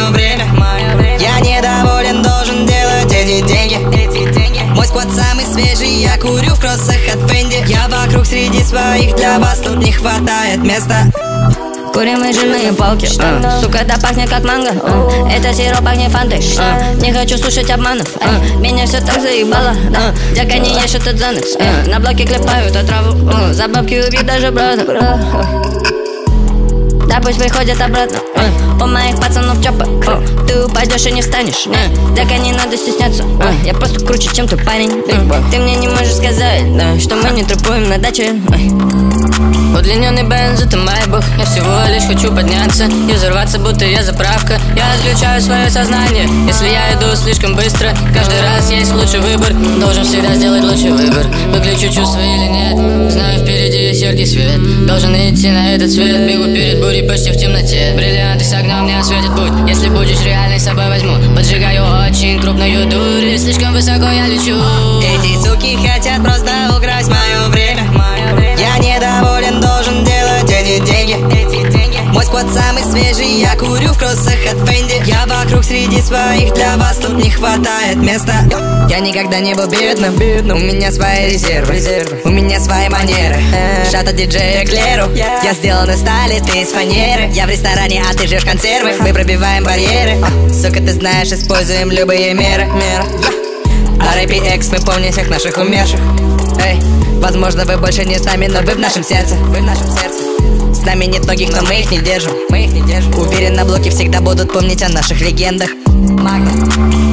мое время. Я недоволен, должен делать эти деньги. Мой сквад самый свежий, я курю в кроссах от Фенди. Я вокруг среди своих, для вас тут не хватает места. Курим и жирные палки, сука, это пахнет как манго. Это сироп, а не фанты. Не хочу слушать обманов, меня все так заебало. Дяка не ешь этот занос. На блоке клепают отраву, за бабки убьют даже брата. Да пусть приходят обратно, у моих пацанов чопа. Ты упадешь и не встанешь, дяка не надо стесняться. Я просто круче, чем ты парень. Ты мне не можешь сказать, что мы не трупуем на даче. Удлиненный бенз, это майбах. Я всего лишь хочу подняться и взорваться, будто я заправка. Я отключаю свое сознание, если я иду слишком быстро. Каждый раз есть лучший выбор, должен всегда сделать лучший выбор. Выключу чувства или нет, знаю, впереди есть яркий свет. Должен идти на этот свет, бегу перед бурей почти в темноте. Бриллианты с огнем не осветят путь, если будешь реальной, с собой возьму. Поджигаю очень крупную дурь, и слишком высоко я лечу. Эти суки хотят просто украсть мое время. Я недоволен, должен делать эти деньги. Мой сквад самый свежий, я курю в кроссах от Фенди. Я вокруг среди своих, для вас тут не хватает места. Я никогда не был бедным, у меня свои резервы, у меня свои манеры. Шат от диджея Клеру, я сделан из стали, ты из фанеры. Я в ресторане, а ты жрешь консервы. Мы пробиваем барьеры, сука, ты знаешь, используем любые меры. RIPX, мы помним всех наших умерших. Эй, возможно, вы больше не с нами, но вы в нашем сердце. С нами нет многих, но мы их не держим. Уверен, на блоке всегда будут помнить о наших легендах. Магна.